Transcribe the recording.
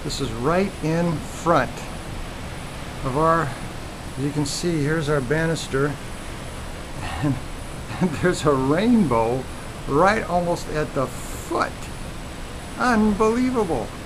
This is right in front of our, as you can see, here's our banister, and there's a rainbow right almost at the foot. Unbelievable.